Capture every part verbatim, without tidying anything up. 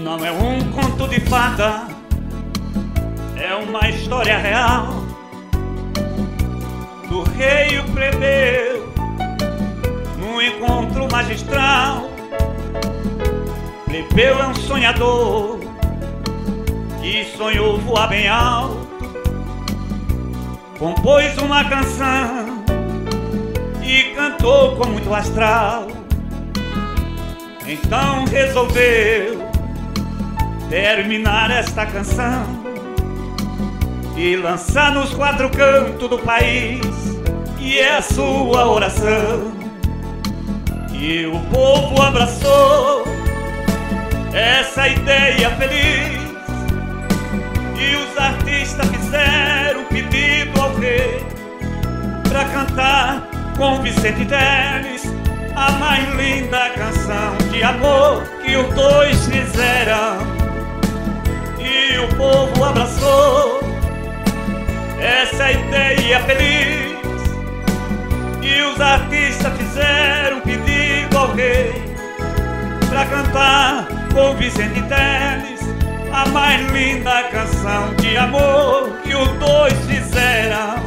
Não é um conto de fada, é uma história real do rei e o plebeu num encontro magistral. Plebeu é um sonhador que sonhou voar bem alto, compôs uma canção e cantou com muito astral. Então resolveu terminar esta canção e lançar nos quatro cantos do país, que é a sua oração. E o povo abraçou essa ideia feliz, e os artistas fizeram um pedido ao rei para cantar com Vicente Teles a mais linda canção de amor que os dois fizeram. E o povo abraçou essa ideia feliz, e os artistas fizeram um pedido ao rei para cantar com Vicente Teles a mais linda canção de amor que os dois fizeram.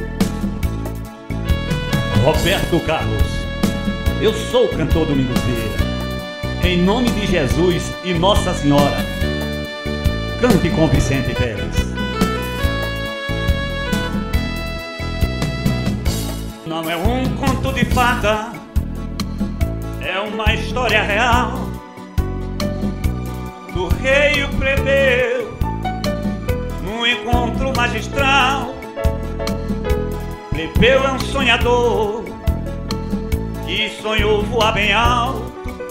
Roberto Carlos, eu sou o cantor Domingos Vieira. Em nome de Jesus e Nossa Senhora, cante com Vicente Teles. Não é um conto de fada, é uma história real do rei e o plebeu num encontro magistral. Plebeu é um sonhador que sonhou voar bem alto,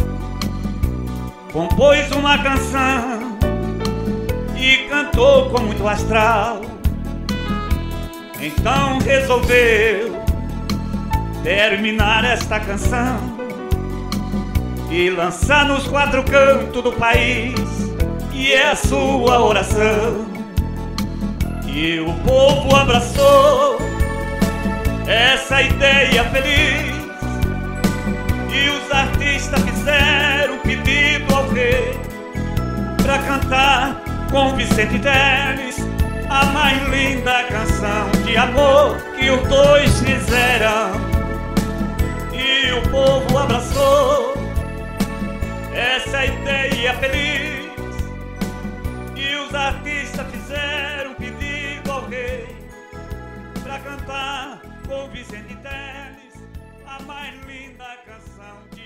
compôs uma canção e cantou com muito astral. Então resolveu terminar esta canção e lançar nos quatro cantos do país, que é a sua oração. E o povo abraçou essa ideia feliz, e os artistas fizeram um pedido ao rei para cantar com Vicente Teles a mais linda canção de amor que os dois fizeram. E o povo abraçou essa ideia feliz, e os artistas fizeram um pedido ao rei para cantar com Vicente Teles a mais linda canção de